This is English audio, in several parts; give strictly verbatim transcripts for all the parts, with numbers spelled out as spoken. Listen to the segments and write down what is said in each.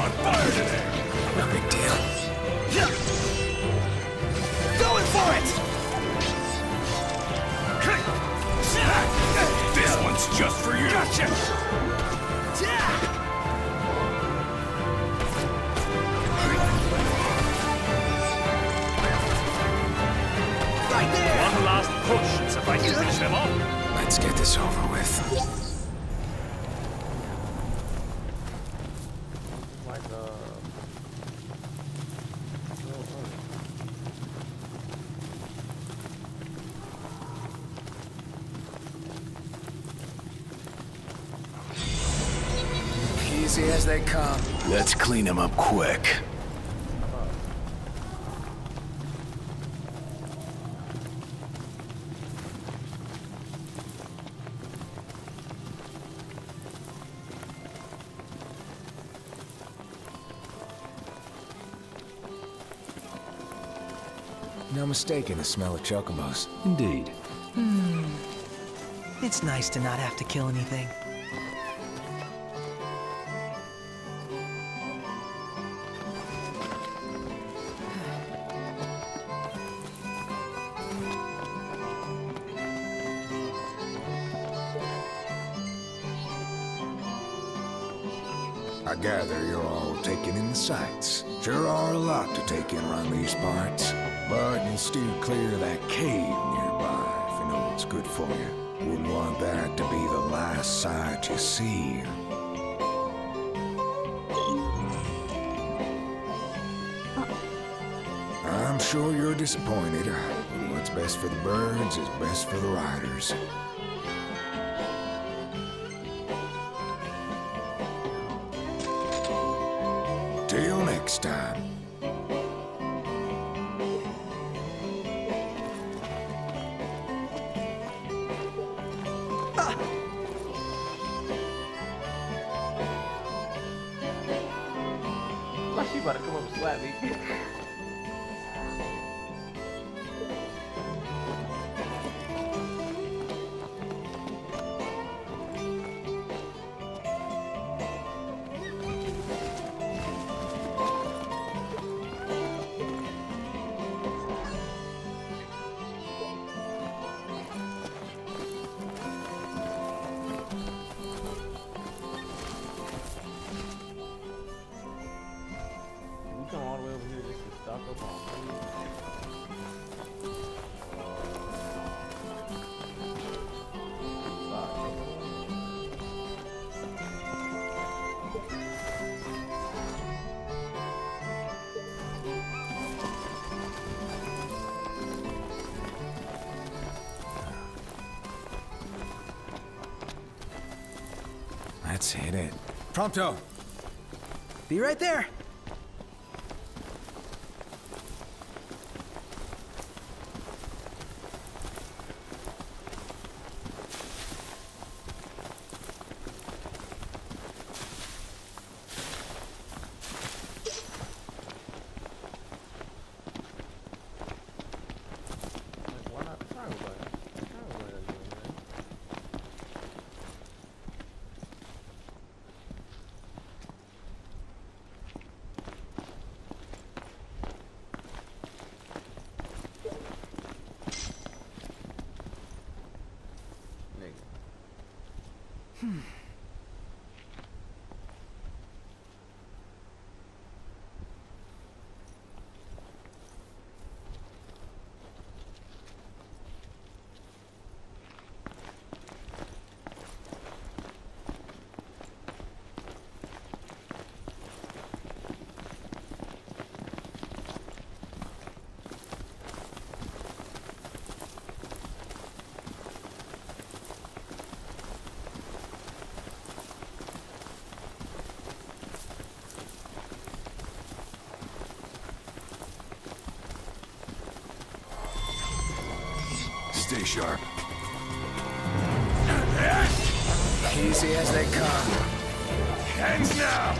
on fire today! No big deal. Going for it! This one's just for you! Gotcha! Right there! One last push and see if I can finish them off. Let's get this over with. Easy as they come. Let's clean him up quick. No mistaking the smell of chocobos. Indeed. Hmm. It's nice to not have to kill anything. I gather you're all taking in the sights. Sure are a lot to take in around these parts. But you'll steer clear of that cave nearby if you know what's good for you. Wouldn't want that to be the last sight you see. I'm sure you're disappointed. What's best for the birds is best for the riders. Till next time. She about to come up and slap me. Come all the way over here just to stock up on food. Let's hit it. Prompto! Be right there. Why not try with that? Try with that, man. Hmm. Stay sharp. Easy as they come. Hands now!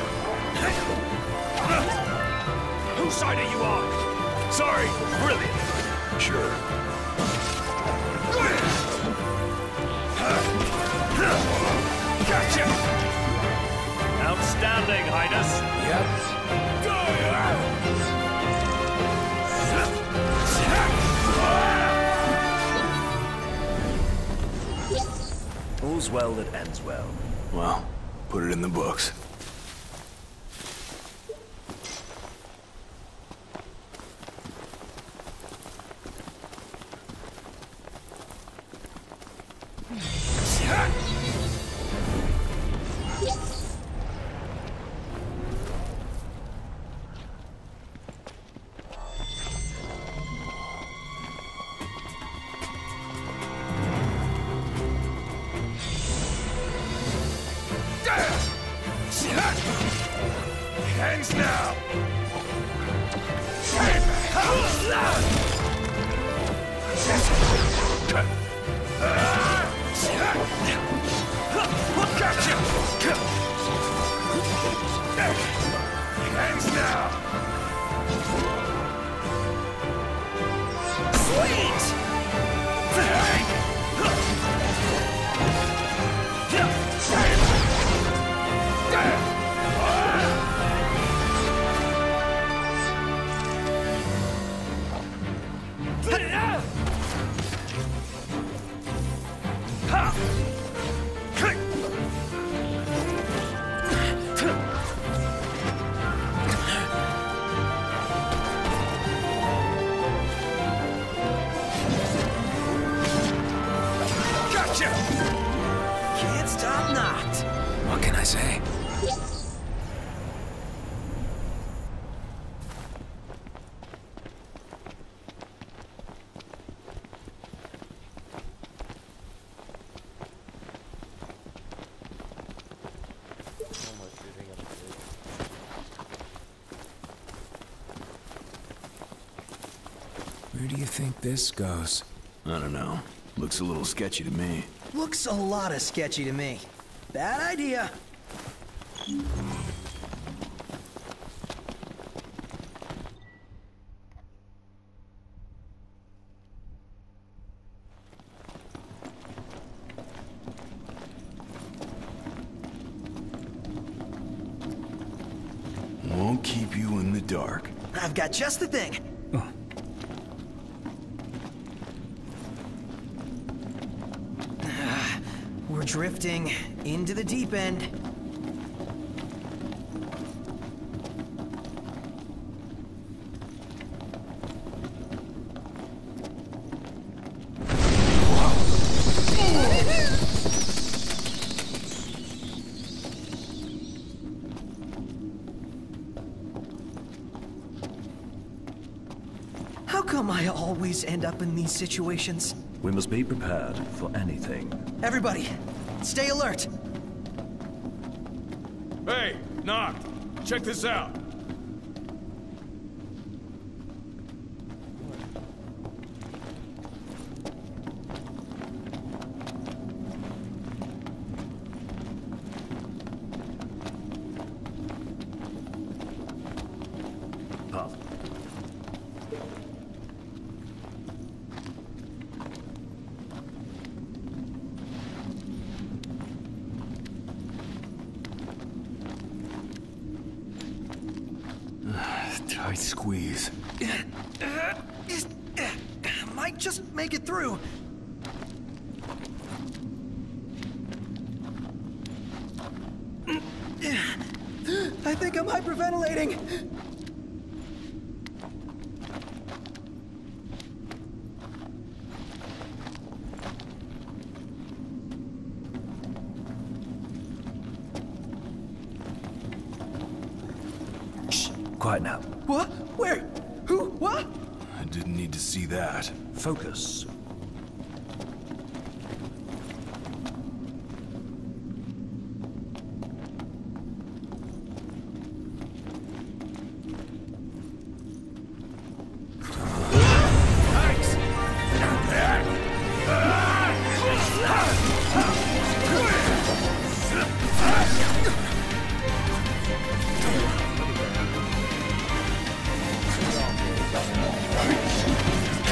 Whose side are you on? Sorry, brilliant. Sure. Gotcha! Outstanding, Highness. All's well that ends well. Well, put it in the books. Hands now! Gotcha! Hands now! Sweet! Can't stop knocked. What can I say? Where do you think this goes? I don't know. Looks a little sketchy to me. Looks a lot of sketchy to me. Bad idea. Won't keep you in the dark. I've got just the thing. We're drifting into the deep end. How come I always end up in these situations? We must be prepared for anything. Everybody, stay alert. Hey, Noct! Check this out! Path. Tight squeeze. Might just make it through. I think I'm hyperventilating. Shh. Quiet now. What? Where? Who? What? I didn't need to see that. Focus.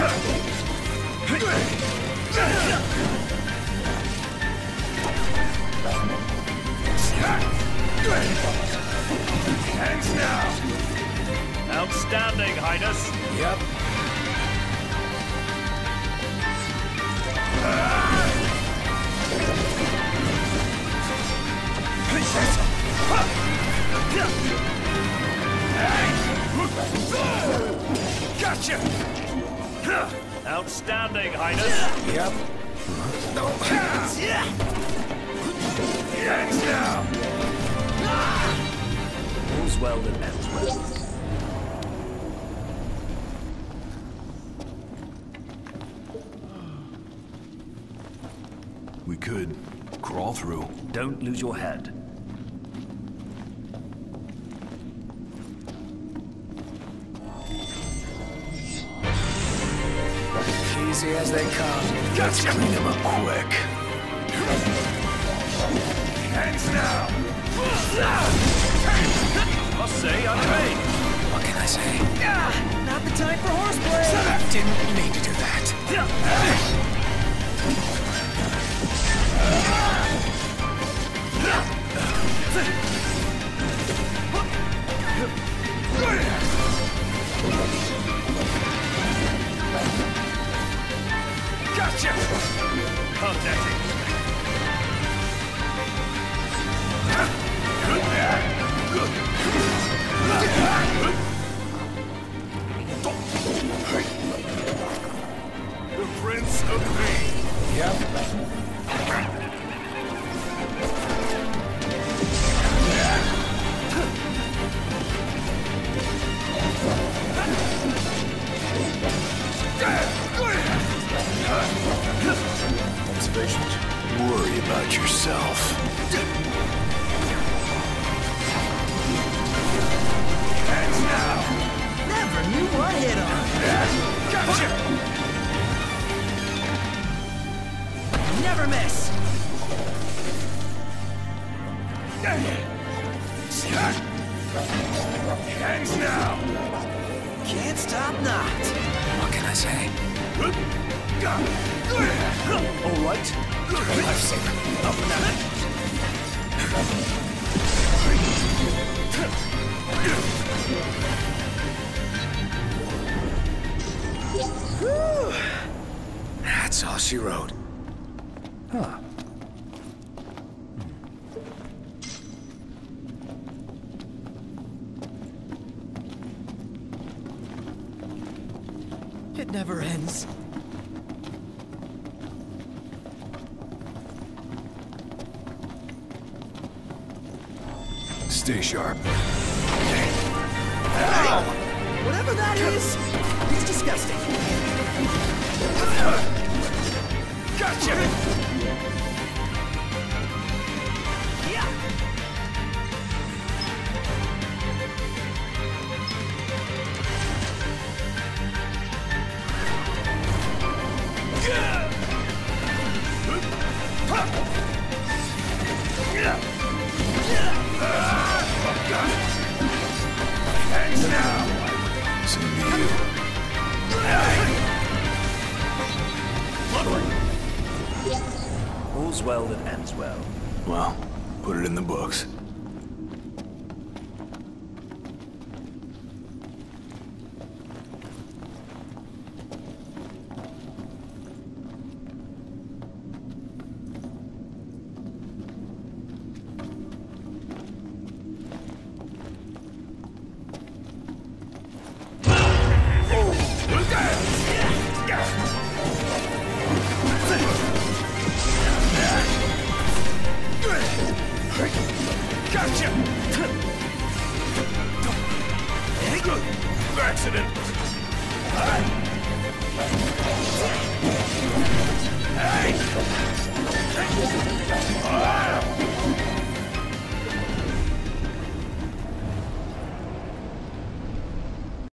Hands now! Outstanding, Highness. Yep. Gotcha! Outstanding, Highness. Yep. No. Hands now! All's well that ends well. We could crawl through. Don't lose your head. Easy as they come. Let's clean him up quick. Hands now! Must say, I'm paid. What can I say? Not the time for horseplay! Didn't mean to do that. Gotcha! Contacting. The Prince of Pain. Yep. Observations? Worry about yourself. Hands now! Never knew what hit on. Gotcha! Never miss! Hands now! Can't stop not. What can I say? All right. Lifesaver. Open that. Whew. That's all she wrote. Huh. It never ends. Stay sharp. Ow! Whatever that is, it's disgusting. Gotcha! Yeah. Hands now! Same to you. All's well that ends well. Well, put it in the books. Gotcha! Accident! Hey!